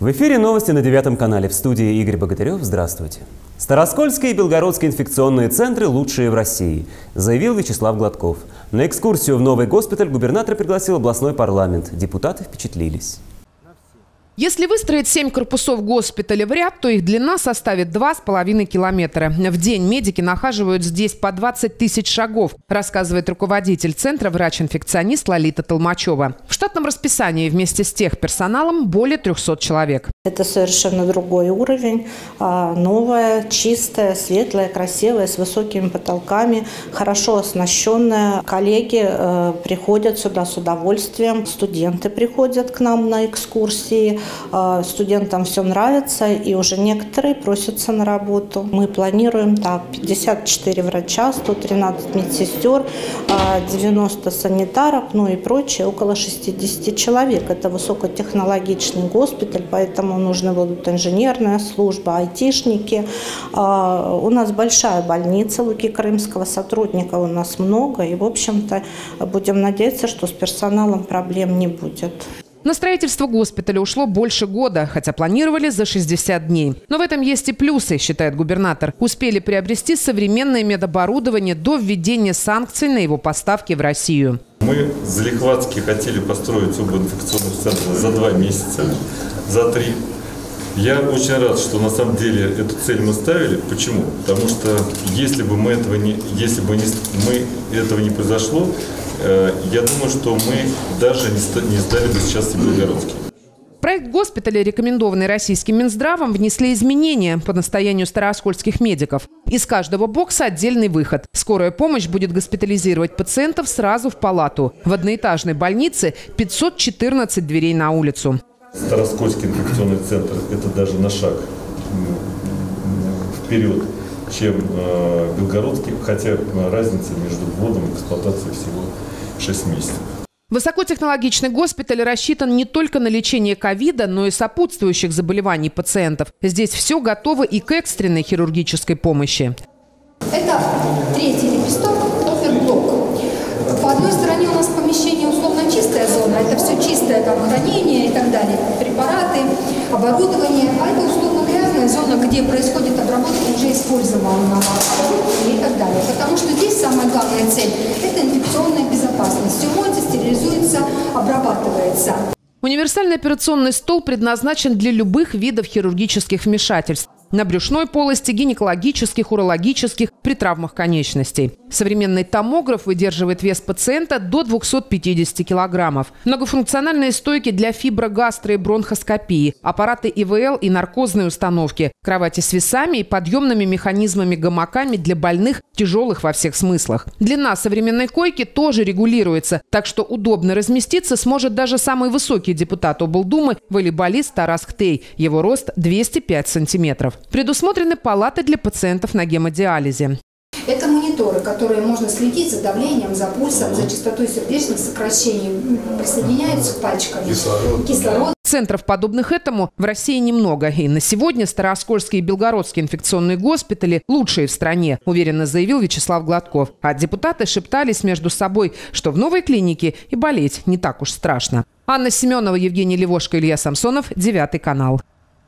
В эфире новости на 9 канале. В студии Игорь Богатырев. Здравствуйте. Староскольские и Белгородские инфекционные центры лучшие в России, заявил Вячеслав Гладков. На экскурсию в новый госпиталь губернатор пригласил областной парламент. Депутаты впечатлились. Если выстроить 7 корпусов госпиталя в ряд, то их длина составит 2,5 километра. В день медики нахаживают здесь по 20 тысяч шагов, рассказывает руководитель центра врач-инфекционист Лолита Толмачева. В штатном расписании вместе с техперсоналом более 300 человек. Это совершенно другой уровень. Новая, чистая, светлая, красивая, с высокими потолками, хорошо оснащенная. Коллеги приходят сюда с удовольствием. Студенты приходят к нам на экскурсии. Студентам все нравится, и уже некоторые просятся на работу. Мы планируем так: 54 врача, 113 медсестер, 90 санитаров, ну и прочее, около 60 человек. Это высокотехнологичный госпиталь, поэтому нужны будут инженерная служба, айтишники. У нас большая больница Луки Крымского, сотрудников у нас много, и, в общем-то, будем надеяться, что с персоналом проблем не будет. На строительство госпиталя ушло больше года, хотя планировали за 60 дней. Но в этом есть и плюсы, считает губернатор. Успели приобрести современное медоборудование до введения санкций на его поставки в Россию. Мы залихватски хотели построить оба инфекционных центра за 2 месяца, за 3. Я очень рад, что на самом деле эту цель мы ставили. Почему? Потому что если бы этого не произошло, я думаю, что мы даже не сдали бы сейчас и Белгородский. В проект госпиталя, рекомендованный российским Минздравом, внесли изменения по настоянию старооскольских медиков. Из каждого бокса отдельный выход. Скорая помощь будет госпитализировать пациентов сразу в палату. В одноэтажной больнице 514 дверей на улицу. Староскольский инфекционный центр – это даже на шаг вперед, чем Белгородский, хотя разница между вводом и эксплуатацией всего 6 месяцев. Высокотехнологичный госпиталь рассчитан не только на лечение ковида, но и сопутствующих заболеваний пациентов. Здесь все готово и к экстренной хирургической помощи. Это 3-й лепесток, оперблок. По одной стороне у нас помещение условно чистая зона, это все чистое, там хранение и так далее, препараты, оборудование, а это условно грязная зона, где происходит обработка уже использованного оборудования и так далее. Потому что здесь самая главная цель – это инфекционная безопасность. Все моется, стерилизуется, обрабатывается. Универсальный операционный стол предназначен для любых видов хирургических вмешательств. На брюшной полости, гинекологических, урологических, при травмах конечностей. Современный томограф выдерживает вес пациента до 250 килограммов. Многофункциональные стойки для фиброгастро- и бронхоскопии, аппараты ИВЛ и наркозные установки, кровати с весами и подъемными механизмами-гамаками для больных, тяжелых во всех смыслах. Длина современной койки тоже регулируется, так что удобно разместиться сможет даже самый высокий депутат облдумы волейболист Тарас Хтей. Его рост 205 сантиметров. Предусмотрены палаты для пациентов на гемодиализе. Это мониторы, которые можно следить за давлением, за пульсом, за частотой сердечных сокращений. Присоединяются к пальчиками. Кислород. Центров, подобных этому, в России немного. И на сегодня Старооскольские и Белгородские инфекционные госпитали лучшие в стране, уверенно заявил Вячеслав Гладков. А депутаты шептались между собой, что в новой клинике и болеть не так уж страшно. Анна Семенова, Евгений Левошко, Илья Самсонов, 9 канал.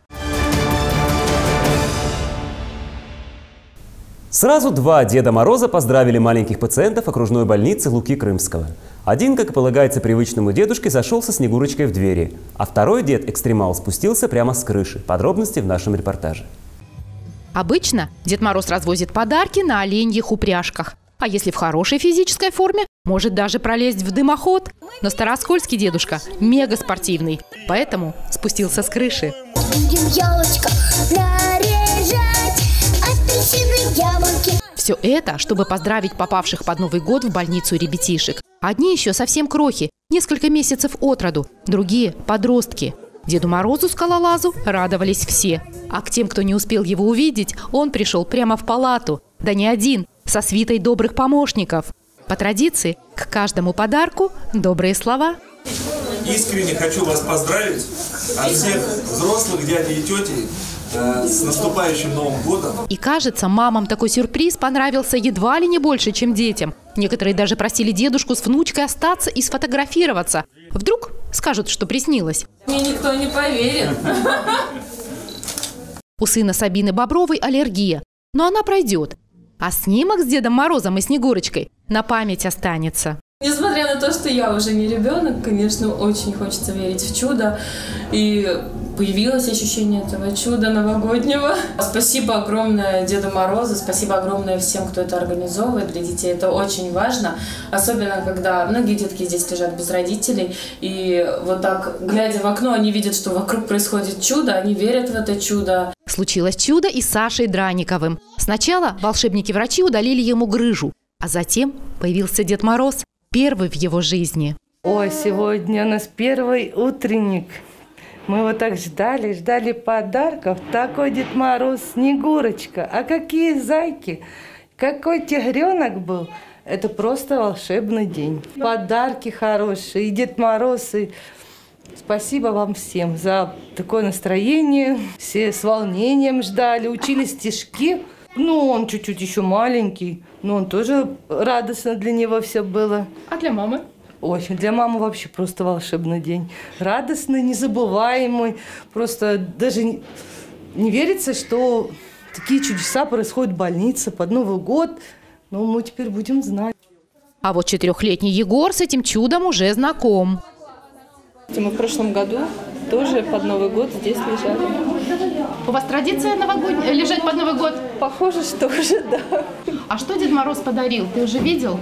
Сразу 2 Деда Мороза поздравили маленьких пациентов окружной больницы Луки Крымского. Один, как и полагается привычному дедушке, зашел со Снегурочкой в двери, а второй дед-экстремал спустился прямо с крыши. Подробности в нашем репортаже. Обычно Дед Мороз развозит подарки на оленьих упряжках. А если в хорошей физической форме, может даже пролезть в дымоход. Но старооскольский дедушка мега спортивный, поэтому спустился с крыши. Будем елочку наряжать, апельсины, яблоки. Все это, чтобы поздравить попавших под Новый год в больницу ребятишек. Одни еще совсем крохи, несколько месяцев от роду, другие – подростки. Деду Морозу, скалолазу, радовались все. А к тем, кто не успел его увидеть, он пришел прямо в палату. Да не один, со свитой добрых помощников. По традиции, к каждому подарку добрые слова. Искренне хочу вас поздравить от всех взрослых, дядей и тетей с наступающим Новым годом. И кажется, мамам такой сюрприз понравился едва ли не больше, чем детям. Некоторые даже просили дедушку с внучкой остаться и сфотографироваться. Вдруг Скажут, что приснилось. Мне никто не поверит. У сына Сабины Бобровой аллергия, но она пройдет. А снимок с Дедом Морозом и Снегурочкой на память останется. Несмотря на то, что я уже не ребенок, конечно, очень хочется верить в чудо. И появилось ощущение этого чуда новогоднего. Спасибо огромное Деду Морозу, спасибо огромное всем, кто это организовывает. Для детей это очень важно. Особенно, когда многие детки здесь лежат без родителей. И вот так, глядя в окно, они видят, что вокруг происходит чудо, они верят в это чудо. Случилось чудо и с Сашей Драниковым. Сначала волшебники-врачи удалили ему грыжу, а затем появился Дед Мороз. Первый в его жизни. Ой, сегодня у нас первый утренник. Мы его так ждали подарков. Такой Дед Мороз, Снегурочка. А какие зайки, какой тигренок был. Это просто волшебный день. Подарки хорошие, и Дед Мороз, и спасибо вам всем за такое настроение. Все с волнением ждали, учили стишки. Ну, он чуть-чуть еще маленький, но он тоже радостно для него все было. А для мамы? Ой, для мамы вообще просто волшебный день. Радостный, незабываемый. Просто даже не верится, что такие чудеса происходят в больнице под Новый год. Но мы теперь будем знать. А вот 4-летний Егор с этим чудом уже знаком. Мы в прошлом году тоже под Новый год здесь лежали. У вас традиция новогодняя лежать под Новый год? Похоже, что уже, да. А что Дед Мороз подарил? Ты уже видел?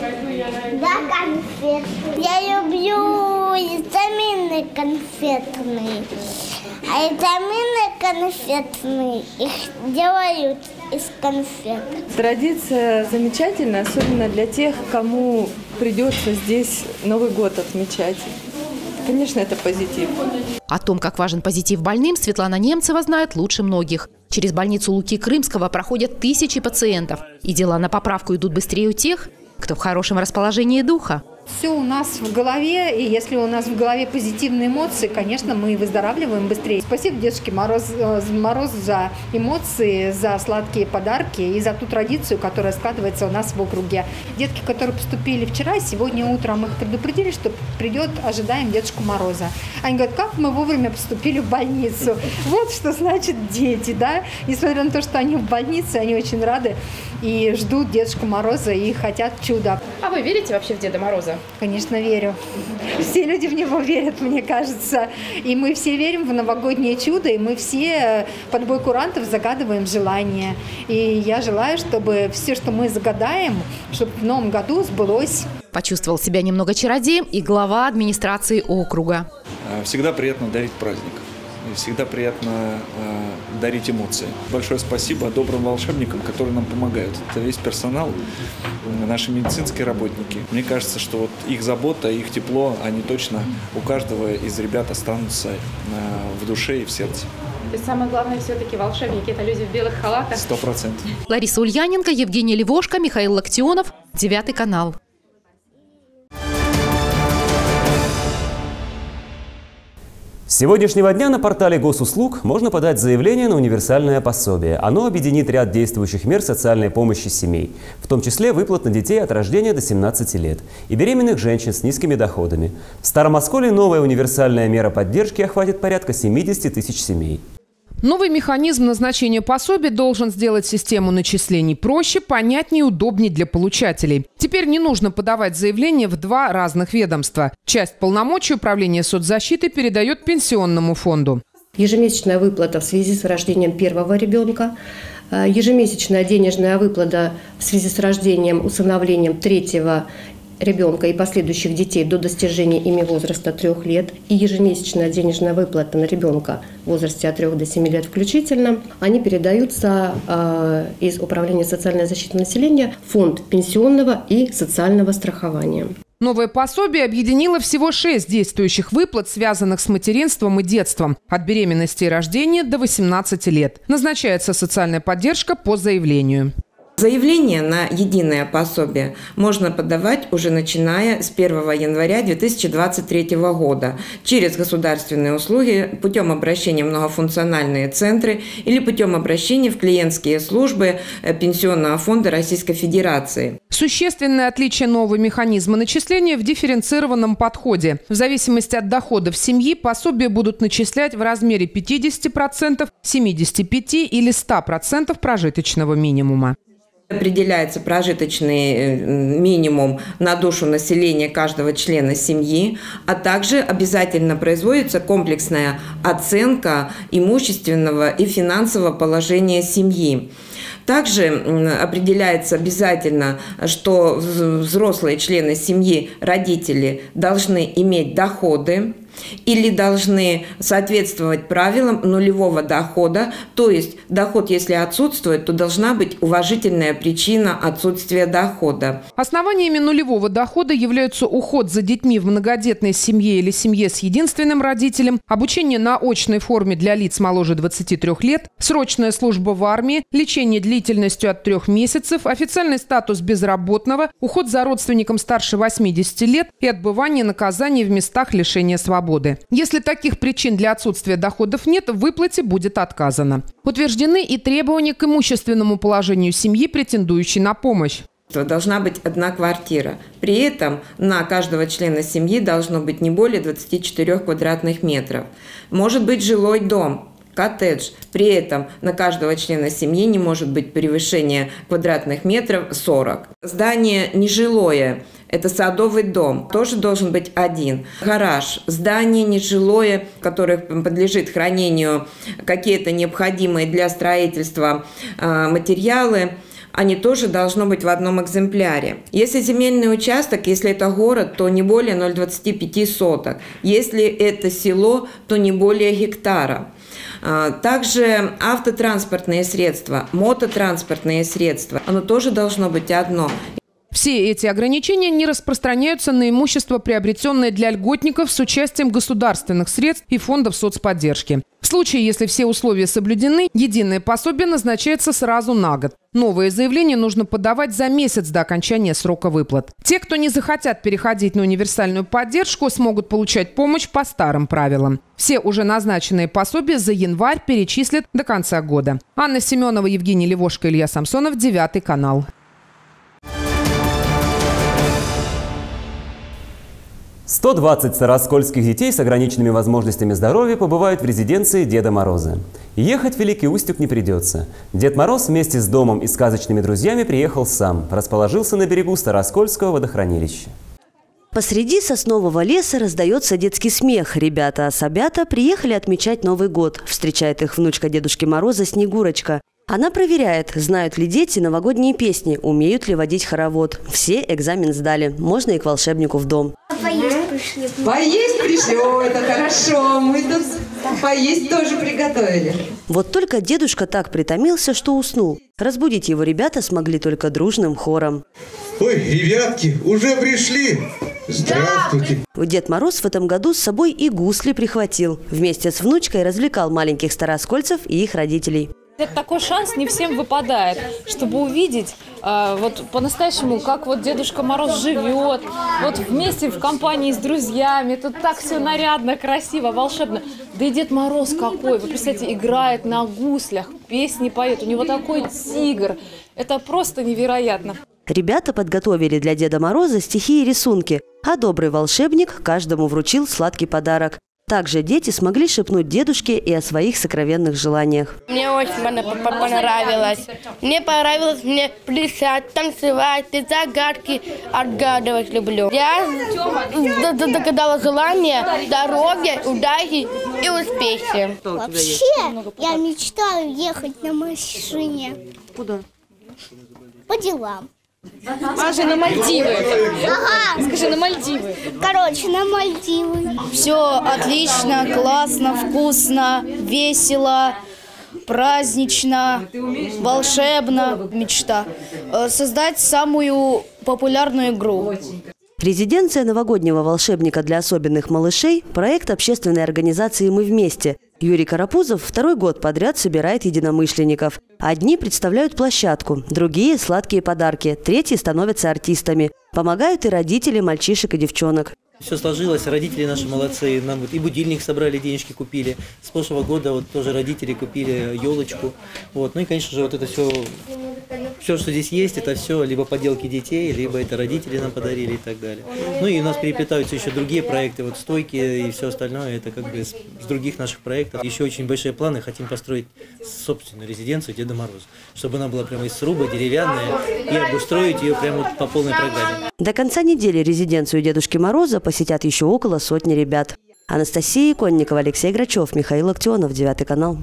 Да, конфеты. Я люблю витамины конфетные. А витамины конфетные их делают из конфет. Традиция замечательная, особенно для тех, кому придется здесь Новый год отмечать. Конечно, это позитив. О том, как важен позитив больным, Светлана Немцева знает лучше многих. Через больницу Луки Крымского проходят тысячи пациентов. И дела на поправку идут быстрее у тех, кто в хорошем расположении духа. Все у нас в голове, и если у нас в голове позитивные эмоции, конечно, мы выздоравливаем быстрее. Спасибо Дедушке Морозу за эмоции, за сладкие подарки и за ту традицию, которая складывается у нас в округе. Детки, которые поступили вчера, сегодня утром их предупредили, что ожидаем Дедушку Мороза. Они говорят, как мы вовремя поступили в больницу. Вот что значит дети, да? Несмотря на то, что они в больнице, они очень рады и ждут Дедушку Мороза и хотят чуда. А вы верите вообще в Деда Мороза? Конечно, верю. Все люди в него верят, мне кажется. И мы все верим в новогоднее чудо, и мы все под бой курантов загадываем желания. И я желаю, чтобы все, что мы загадаем, чтобы в новом году сбылось. Почувствовал себя немного чародеем и глава администрации округа. Всегда приятно дарить праздник. Всегда приятно дарить эмоции. Большое спасибо добрым волшебникам, которые нам помогают. Это весь персонал, наши медицинские работники. Мне кажется, что вот их забота, их тепло, они точно у каждого из ребят останутся в душе и в сердце. И самое главное, все-таки волшебники – это люди в белых халатах. 100%. Лариса Ульяненко, Евгений Левошко, Михаил Локтионов, 9 канал. С сегодняшнего дня на портале госуслуг можно подать заявление на универсальное пособие. Оно объединит ряд действующих мер социальной помощи семей, в том числе выплат на детей от рождения до 17 лет и беременных женщин с низкими доходами. В Старом Осколе новая универсальная мера поддержки охватит порядка 70 тысяч семей. Новый механизм назначения пособий должен сделать систему начислений проще, понятнее и удобнее для получателей. Теперь не нужно подавать заявление в 2 разных ведомства. Часть полномочий управления соцзащиты передает пенсионному фонду. Ежемесячная выплата в связи с рождением первого ребенка, ежемесячная денежная выплата в связи с рождением, усыновлением третьего ребенка и последующих детей до достижения ими возраста 3 лет и ежемесячная денежная выплата на ребенка в возрасте от 3 до 7 лет включительно, они передаются из Управления социальной защиты населения в Фонд пенсионного и социального страхования. Новое пособие объединило всего 6 действующих выплат, связанных с материнством и детством, от беременности и рождения до 18 лет. Назначается социальная поддержка по заявлению. Заявление на единое пособие можно подавать уже начиная с 1 января 2023 года через государственные услуги путем обращения в многофункциональные центры или путем обращения в клиентские службы Пенсионного фонда Российской Федерации. Существенное отличие нового механизма начисления в дифференцированном подходе. В зависимости от доходов семьи пособия будут начислять в размере 50%, 75% или 100% прожиточного минимума. Определяется прожиточный минимум на душу населения каждого члена семьи, а также обязательно производится комплексная оценка имущественного и финансового положения семьи. Также определяется обязательно, что взрослые члены семьи, родители, должны иметь доходы или должны соответствовать правилам нулевого дохода, то есть доход, если отсутствует, то должна быть уважительная причина отсутствия дохода. Основаниями нулевого дохода являются уход за детьми в многодетной семье или семье с единственным родителем, обучение на очной форме для лиц моложе 23 лет, срочная служба в армии, лечение длительностью от 3 месяцев, официальный статус безработного, уход за родственником старше 80 лет и отбывание наказаний в местах лишения свободы. Если таких причин для отсутствия доходов нет, в выплате будет отказано. Утверждены и требования к имущественному положению семьи, претендующей на помощь. Должна быть одна квартира. При этом на каждого члена семьи должно быть не более 24 квадратных метров. Может быть жилой дом, коттедж. При этом на каждого члена семьи не может быть превышение квадратных метров 40. Здание нежилое. Это садовый дом, тоже должен быть один. Гараж, здание нежилое, которое подлежит хранению, какие-то необходимые для строительства материалы, они тоже должны быть в одном экземпляре. Если земельный участок, если это город, то не более 0,25 соток. Если это село, то не более гектара. Также автотранспортные средства, мототранспортные средства, оно тоже должно быть одно. Все эти ограничения не распространяются на имущество, приобретенное для льготников с участием государственных средств и фондов соцподдержки. В случае, если все условия соблюдены, единое пособие назначается сразу на год. Новое заявление нужно подавать за месяц до окончания срока выплат. Те, кто не захотят переходить на универсальную поддержку, смогут получать помощь по старым правилам. Все уже назначенные пособия за январь перечислят до конца года. Анна Семенова, Евгений Левошко, Илья Самсонов, 9 канал. 120 староскольских детей с ограниченными возможностями здоровья побывают в резиденции Деда Мороза. Ехать в Великий Устюг не придется. Дед Мороз вместе с домом и сказочными друзьями приехал сам, расположился на берегу Староскольского водохранилища. Посреди соснового леса раздается детский смех. Ребята-особята приехали отмечать Новый год. Встречает их внучка Дедушки Мороза Снегурочка. Она проверяет, знают ли дети новогодние песни, умеют ли водить хоровод. Все экзамен сдали. Можно и к волшебнику в дом. Поесть пришли. Поесть пришли? О, это хорошо. Мы тут поесть тоже приготовили. Вот только дедушка так притомился, что уснул. Разбудить его ребята смогли только дружным хором. Ой, ребятки, уже пришли? Здравствуйте. Дед Мороз в этом году с собой и гусли прихватил. Вместе с внучкой развлекал маленьких староскольцев и их родителей. Это такой шанс не всем выпадает, чтобы увидеть вот по-настоящему, как вот Дедушка Мороз живет, вот вместе в компании с друзьями. Тут так все нарядно, красиво, волшебно. Да и Дед Мороз какой, вы представляете, играет на гуслях, песни поет, у него такой тигр. Это просто невероятно. Ребята подготовили для Деда Мороза стихи и рисунки, а добрый волшебник каждому вручил сладкий подарок. Также дети смогли шепнуть дедушке и о своих сокровенных желаниях. Мне очень понравилось. Мне понравилось плясать, танцевать, и загадки отгадывать люблю. Я загадала желание, здоровья, удачи и успехи. Вообще, я мечтаю ехать на машине. Куда? По делам. Маша, на Мальдивы. Ага. Скажи, на Мальдивы. Короче, на Мальдивы. Все отлично, классно, вкусно, весело, празднично, волшебно. Мечта. Создать самую популярную игру. Резиденция новогоднего волшебника для особенных малышей – проект общественной организации «Мы вместе». Юрий Карапузов второй год подряд собирает единомышленников. Одни представляют площадку, другие – сладкие подарки, третьи становятся артистами. Помогают и родители мальчишек и девчонок. Все сложилось, родители наши молодцы, нам вот и будильник собрали, денежки купили. С прошлого года вот тоже родители купили елочку. Вот. Ну и, конечно же, вот это все, что здесь есть, это все либо поделки детей, либо это родители нам подарили и так далее. Ну и у нас переплетаются еще другие проекты, вот стойки и все остальное, это как бы с других наших проектов. Еще очень большие планы, хотим построить собственную резиденцию Деда Мороза, чтобы она была прямо из сруба, деревянная, и обустроить ее прямо по полной программе. До конца недели резиденцию Дедушки Мороза посетят еще около сотни ребят. Анастасия Иконникова, Алексей Грачев, Михаил Актионов, 9 канал.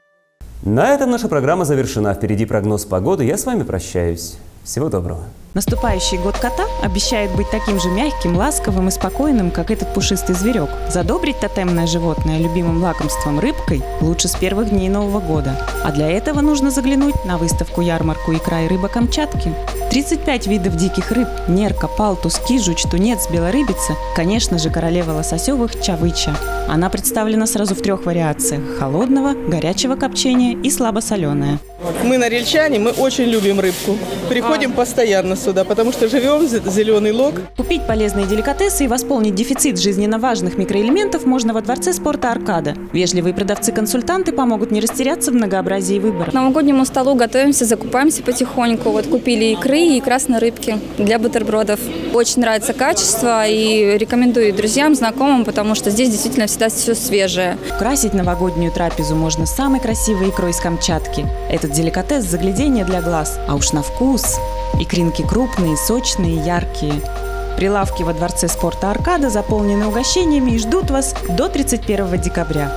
На этом наша программа завершена. Впереди прогноз погоды. Я с вами прощаюсь. Всего доброго. Наступающий год кота обещает быть таким же мягким, ласковым и спокойным, как этот пушистый зверек. Задобрить тотемное животное любимым лакомством рыбкой лучше с первых дней Нового года. А для этого нужно заглянуть на выставку-ярмарку «Икра и рыба Камчатки». 35 видов диких рыб – нерка, палтус, кижуч, тунец, белорыбица, конечно же, королева лососевых – чавыча. Она представлена сразу в 3 вариациях – холодного, горячего копчения и слабосоленая. Мы норильчане, мы очень любим рыбку. Приходим постоянно сюда, потому что живем Зеленый Лог. Купить полезные деликатесы и восполнить дефицит жизненно важных микроэлементов можно во Дворце спорта «Аркада». Вежливые продавцы-консультанты помогут не растеряться в многообразии выбора. К новогоднему столу готовимся, закупаемся потихоньку. Вот купили икры и красной рыбки для бутербродов. Очень нравится качество и рекомендую друзьям, знакомым, потому что здесь действительно всегда все свежее. Украсить новогоднюю трапезу можно самой красивой икрой из Камчатки. Этот деликатес – заглядение для глаз, а уж на вкус. Икринки крупные, сочные, яркие. Прилавки во Дворце спорта «Аркада» заполнены угощениями и ждут вас до 31 декабря.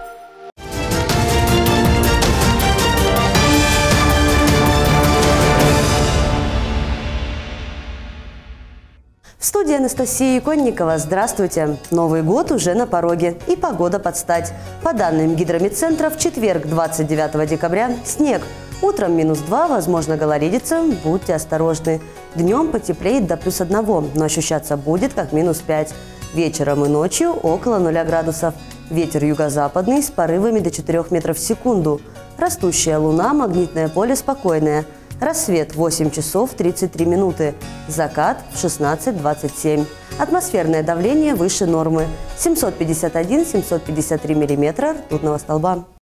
В студии Анастасия Иконникова. Здравствуйте! Новый год уже на пороге, и погода под стать. По данным Гидромедцентра, в четверг, 29 декабря, снег. Утром -2, возможно гололедица, будьте осторожны. Днем потеплеет до +1, но ощущаться будет как -5. Вечером и ночью около 0 градусов. Ветер юго-западный с порывами до 4 метров в секунду. Растущая луна, магнитное поле спокойное. Рассвет 8 часов 33 минуты. Закат в 16:27. Атмосферное давление выше нормы. 751-753 миллиметра ртутного столба.